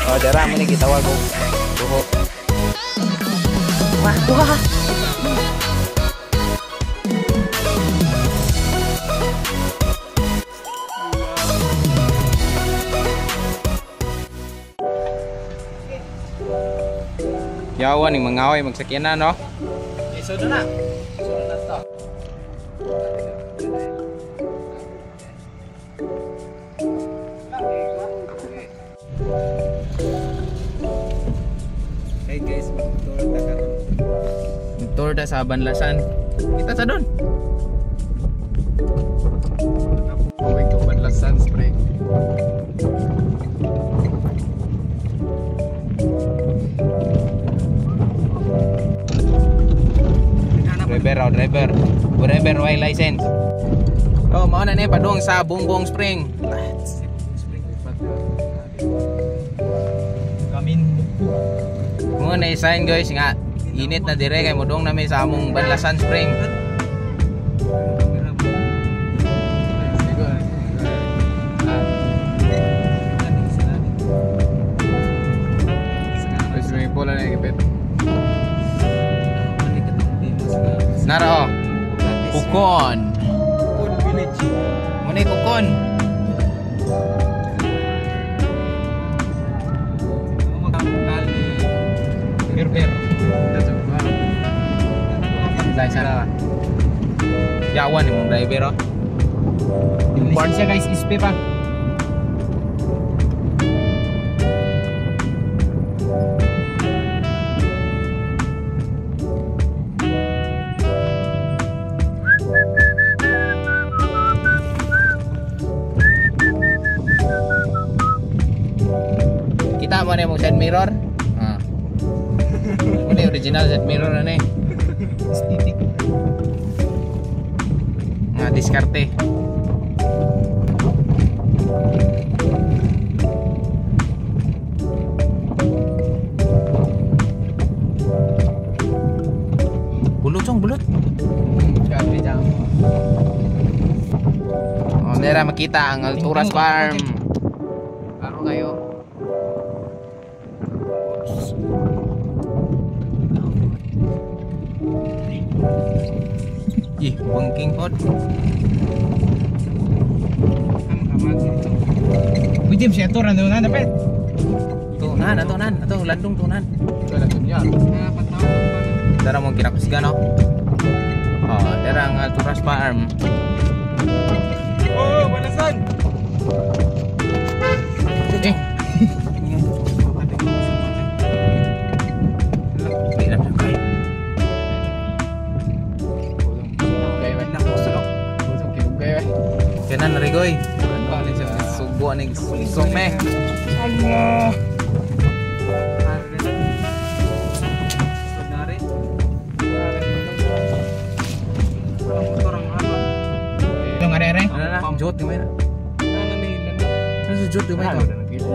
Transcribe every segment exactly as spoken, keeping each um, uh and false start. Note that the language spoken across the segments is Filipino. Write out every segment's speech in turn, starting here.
Oh, dara mo ni gitawag og buho. Wah, wah. Yawan ning mangaway magsakyanan no. Iso na. Iso na to. Hey guys, tour ta karon. Tour ta sa Banlasan. Kita sa doon. Going to Banlasan Spring. Driver, oh, driver. Driver way license. Oh, mao na ni padung sa Bongbong Spring. Kamin. Mo na sign guys nga init na dire kay modong na may sa among Banlasan Spring. Swimming pool na gipit. Nara oh. Kukon. Kukon Village. Muna Kukon. Berber. Dahil sana. Yawan yung driver oh. Import siya guys, ispe pa. Kita mo na yung side mirror. Ah. Ano yung original side mirror na eh. Aesthetic. Nga diskarte. Bulot song, bulot. Grabe dyan. Oh, dera makita ang Alturas Farm. Karo kayo. Ih, bengking pot. Wijim siya to rando na dapat. Tunan, tunan, atau landung tunan. Wala to niya. Dara mo kinakusgan no. Oh, dara ang Alturas Farm. Oh, Banlasan. Eh. Tidak pakai. Kenan rigoy. Subo ning susok me. Allah. Yung are-are. Jod di mana? Ano jod di mana?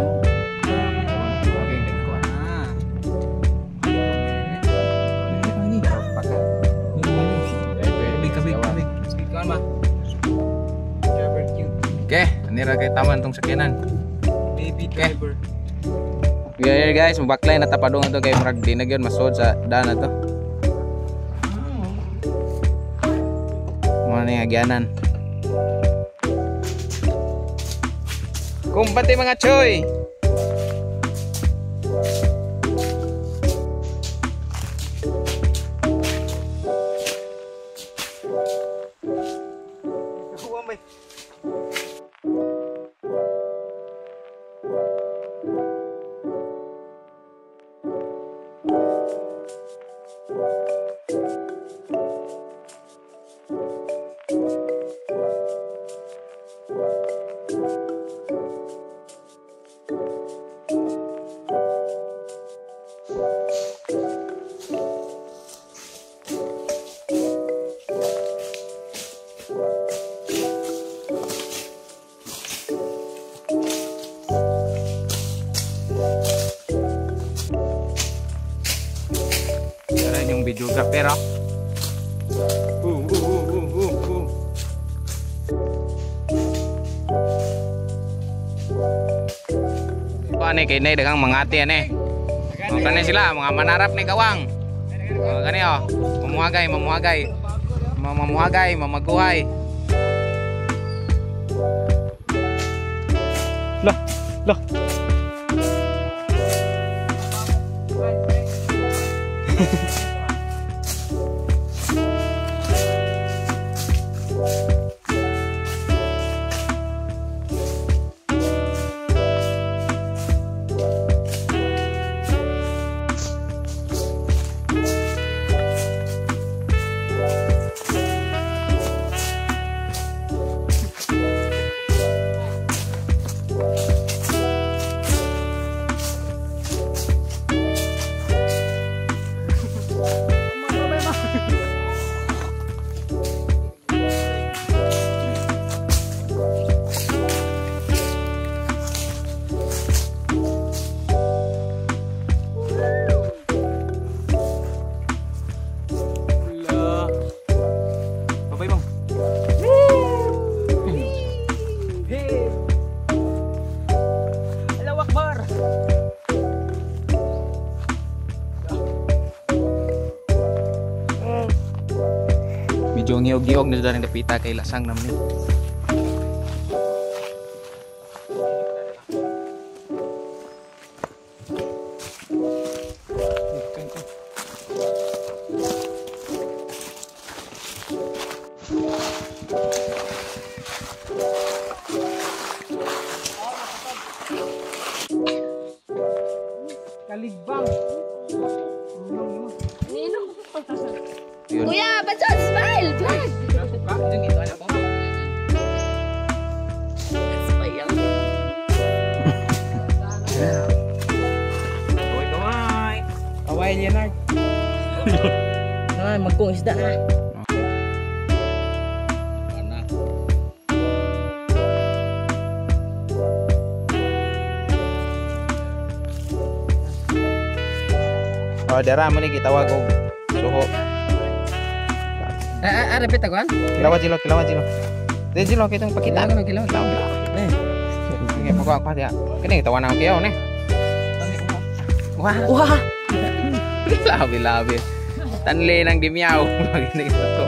Oke, ini lagi taman tong sakyanan. Baby driver. Okay guys, mabaklay na tapadong ito kay murag dinag yun masod sa daan na to. Mga nangagyanan. Kumpante mga choy. Videographer ah. Uh, uh, uh, uh, uh, uh. Tawa nih kini dengan mengati nih. Oh, kani sila mga manarap nih kawang. Oh, kani oh, memuagai, memuagai, Mem- memuagai, memaguhay. Loh, loh. Medyo ngiyog-ngiyog na dari napita kay lasang naman yun. Kaligbang. Yun. Kuya, Batson, smile! Vlog! Sayang. Kaway, kaway. Kaway, Leonard. Ay, magkong isda na. Oh, dara mo ni kitawag og suho. Ah, ah, repeat ako, an? Kilawat silo, kilawat silo. Di silo kitong pakita. Kilawan, kilawan. Eh. Sige, pagkuha ko diya. Kini tawa na kayo ne. Wah, Wah! labi labi. Tanli nang dimyaw. Gini ito to.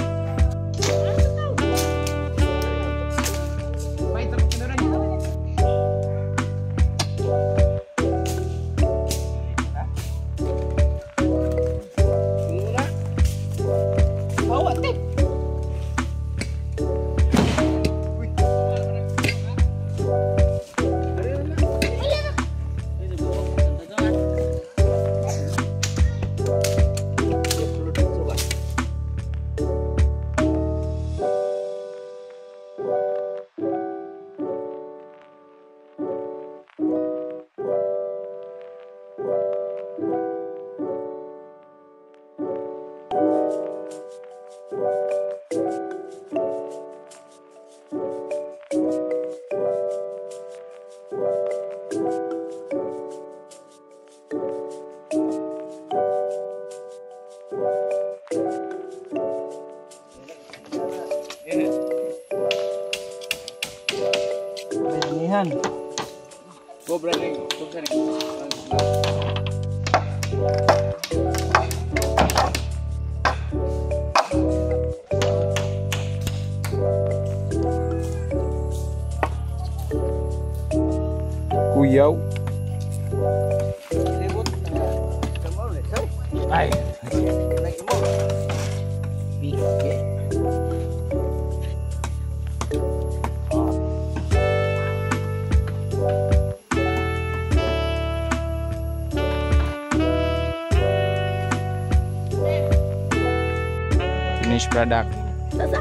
Inihan. Cobra ring. Cobra ring. Kuyaw. Ay. Finished product. Sasa?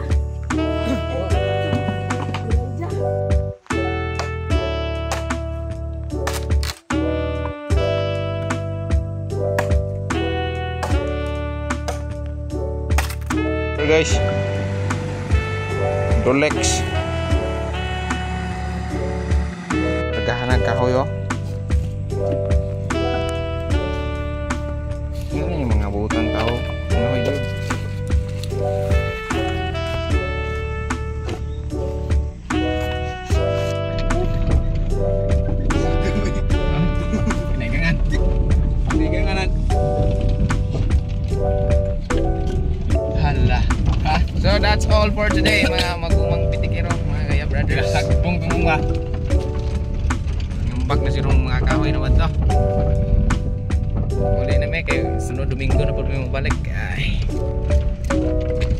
Okay guys, Rolex. Pagkahanang kahoy oh. Ini yung mga butang tao. Ano yun? that's all for today mga magumang pitikero mga kaya brothers. Sagbong tumunga. Ngambak na sirong mga kahoy naman to. Uli na may kay sunod Domingo na po may mabalik. Ay.